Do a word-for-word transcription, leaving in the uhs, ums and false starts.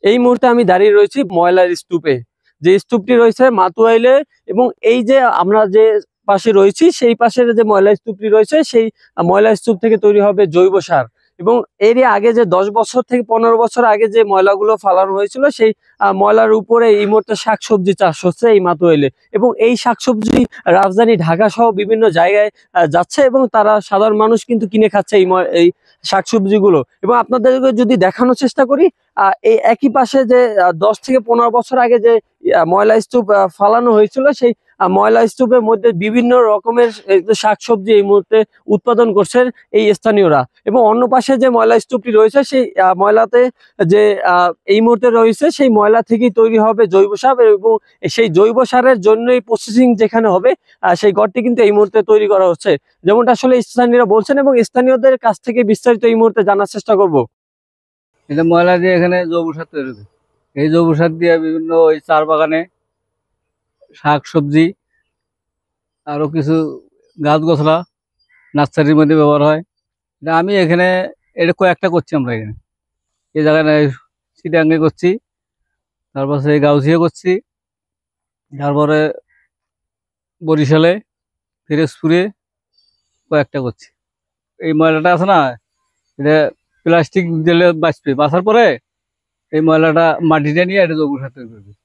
এই মুহূর্তে আমি দাঁড়িয়ে রয়েছি ময়লার স্তূপে, যে স্তূপটি রয়েছে মাতুয়াইলে, এবং এই যে আমরা যে পাশে রয়েছি সেই পাশের যে ময়লা স্তূপটি রয়েছে সেই ময়লা স্তূপ থেকে তৈরি হবে জৈব সার। এবং এর আগে যে দশ বছর থেকে পনেরো বছর আগে যে ময়লাগুলো ফালানো হয়েছিল সেই আহ, ময়লার উপরে এই মুহূর্তে শাকসবজি চাষ হচ্ছে এই মাতুয়াইলে, এবং এই শাকসবজি রাজধানী ঢাকা সহ বিভিন্ন জায়গায় আহ, যাচ্ছে এবং তারা সাধারণ মানুষ কিন্তু কিনে খাচ্ছে এই ম- এই শাকসবজিগুলো। এবং আপনাদেরকে যদি দেখানোর চেষ্টা করি, আহ, এই একই পাশে যে আহ, দশ থেকে পনেরো বছর আগে যে আহ, ময়লা স্তূপ আহ, ফালানো হয়েছিল সেই আহ, ময়লা স্তূপের মধ্যে বিভিন্ন রকমের এই যে শাকসবজি এই মুহূর্তে উৎপাদন করছে এই স্থানীয়রা। এবং অন্য পাশে যে ময়লা স্তূপটি রয়েছে সেই আহ, ময়লাতে যে আহ, এই মুহূর্তে রয়েছে সেই ময়লা থেকেই তৈরি হবে জৈব সার, এবং সেই জৈব সারের জন্যই প্রসেসিং যেখানে হবে আহ, সেই ঘরটি কিন্তু এই মুহূর্তে তৈরি করা হচ্ছে, যেমনটা আসলে স্থানীয়রা বলছেন, এবং স্থানীয়দের কাছ থেকে বিস্তারিত এই মুহূর্তে জানার চেষ্টা করব। এটা ময়লা দিয়ে এখানে জৈব সার তৈরি হবে। এই জৈব সার দিয়ে বিভিন্ন ওই চার বাগানে শাক সবজি আরো কিছু গাছ গোছলা নার্সারির মধ্যে ব্যবহার হয়। এটা আমি এখানে এটা কয়েকটা করছি আমরা এখানে এই জায়গায় চিটাঙ্গে করছি, তারপর সেই গাউসিয়া করছি, তারপরে বরিশালে ফিরোজপুরে কয়েকটা করছি। এই ময়লাটা আছে না, এটা প্লাস্টিক দিলে বাঁচবে, বাঁচার পরে এই ময়লাটা মাটিটা নিয়ে এটা জৈব সার তৈরি করবে।